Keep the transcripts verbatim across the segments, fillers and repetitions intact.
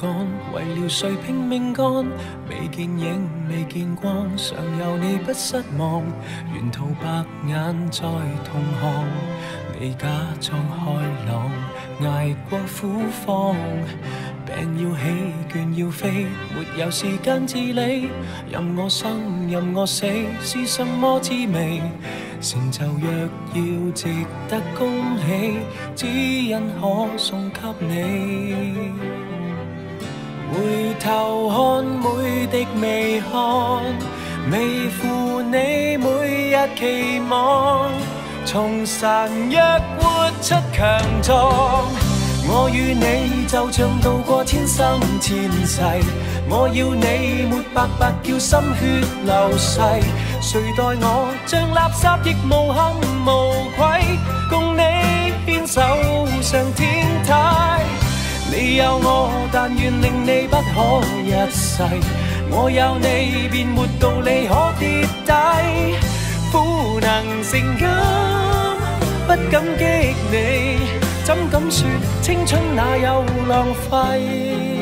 干，为了谁拼命干？未见影，未见光，常有你不失望。沿途白眼在同行，你假装开朗，挨过苦慌。病要起，倦要飞，没有时间治理。任我生，任我死，是什么滋味？成就若要值得恭喜，只因可送给你。回头看每滴微汗，微負你每日期望，從孱弱活出強壯。我與你就像渡過千生千世，我要你沒白白叫心血流逝。誰待我像垃圾亦無憾無愧，共你牽手上天台。你有我，但願令你不可一世。我有你，便沒道理可跌低。苦能成金，不感激你，怎敢說青春哪有浪費？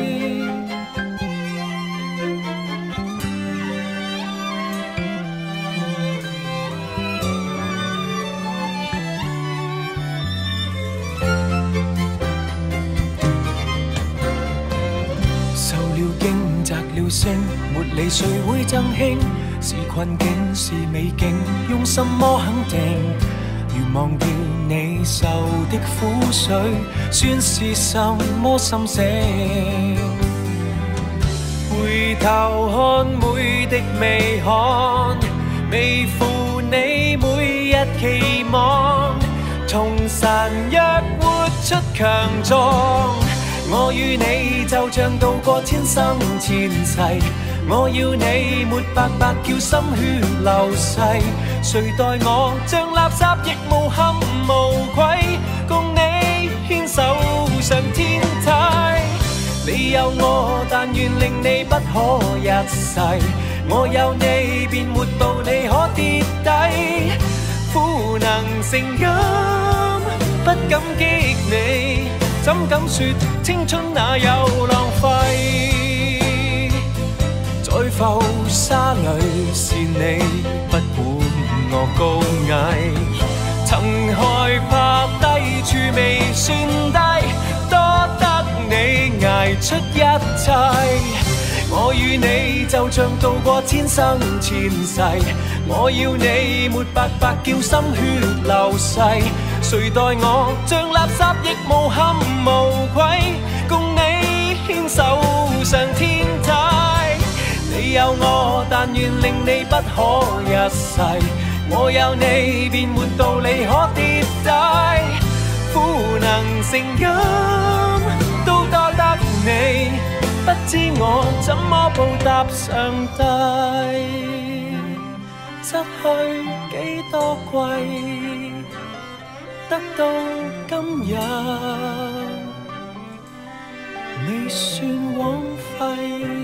沒理誰會贈慶，是困境是美景，用什麼肯定？如忘掉你受的苦水，算是什麼心聲？回頭看每滴微汗，微負你每日期望，從孱弱活出強壯。我與你就像渡過千生千世，我要你沒白白叫心血流逝。誰待我像垃圾亦無憾無愧，共你牽手上天梯。你有我，但願令你不可一世。我有你，便沒道理可跌低。苦能成金，不感激你，怎敢說青春哪有浪費？在浮沙裏是你，不管我高矮，曾害怕低處未算低，多得你捱出一切。我與你就像渡過千生千世，我要你沒白白叫心血流逝。誰待我像垃圾亦無憾無愧，共你牽手上天梯。你有我，但願令你不可一世。我有你，便沒道理可跌低。苦能成金，都多得你，不知我怎麼報答上帝。失去幾多季，得到今日未算枉費。